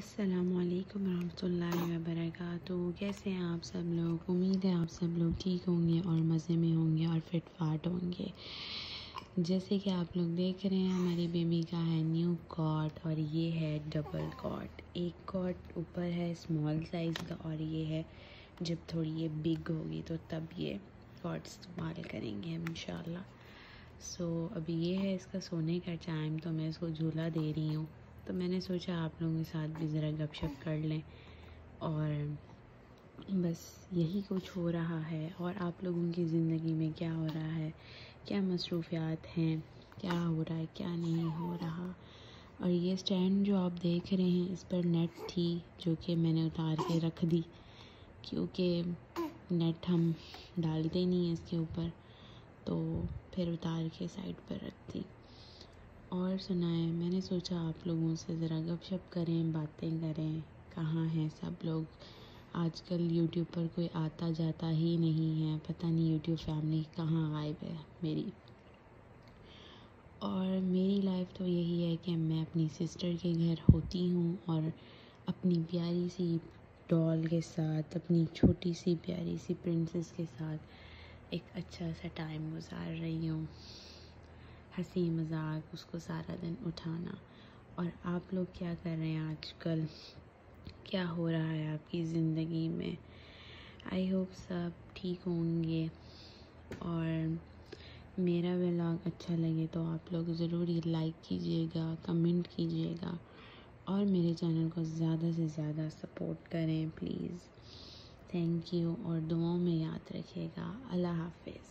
अस्सलामुअलैकुम रहमतुल्लाहि वबरकातुहू। कैसे हैं आप सब लोग? उम्मीद है आप सब लोग ठीक होंगे और मज़े में होंगे और फिट फाट होंगे। जैसे कि आप लोग देख रहे हैं, हमारी बेबी का है न्यू कॉट और ये है डबल कॉट। एक कॉट ऊपर है स्मॉल साइज़ का और ये है जब थोड़ी ये बिग होगी तो तब ये कॉट इस्तेमाल करेंगे हम इंशाल्लाह। सो अभी ये है इसका सोने का टाइम, तो मैं इसको झूला दे रही हूँ। तो मैंने सोचा आप लोगों के साथ भी ज़रा गपशप कर लें और बस यही कुछ हो रहा है। और आप लोगों की ज़िंदगी में क्या हो रहा है, क्या मसरूफ़ियात हैं, क्या हो रहा है, क्या नहीं हो रहा। और ये स्टैंड जो आप देख रहे हैं, इस पर नेट थी जो कि मैंने उतार के रख दी, क्योंकि नेट हम डालते नहीं हैं इसके ऊपर, तो फिर उतार के साइड पर रख दी। और सुनाएं, मैंने सोचा आप लोगों से ज़रा गपशप करें, बातें करें। कहाँ हैं सब लोग? आजकल यूट्यूब पर कोई आता जाता ही नहीं है, पता नहीं यूट्यूब फैमिली कहाँ गायब है मेरी। और मेरी लाइफ तो यही है कि मैं अपनी सिस्टर के घर होती हूँ और अपनी प्यारी सी डॉल के साथ, अपनी छोटी सी प्यारी सी प्रिंसेस के साथ एक अच्छा सा टाइम गुजार रही हूँ। हंसी मजाक, उसको सारा दिन उठाना। और आप लोग क्या कर रहे हैं आजकल? क्या हो रहा है आपकी ज़िंदगी में? आई होप सब ठीक होंगे। और मेरा व्लॉग अच्छा लगे तो आप लोग ज़रूर ये लाइक कीजिएगा, कमेंट कीजिएगा और मेरे चैनल को ज़्यादा से ज़्यादा सपोर्ट करें प्लीज़। थैंक यू और दुआओं में याद रखिएगा। अल्लाह हाफ़िज़।